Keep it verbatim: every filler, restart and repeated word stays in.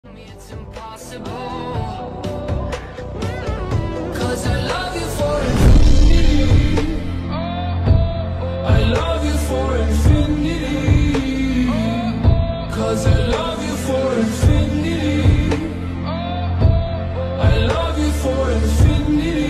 It's impossible, 'cause I love you for infinity. I love you for infinity. 'Cause I love you for infinity. I love you for infinity.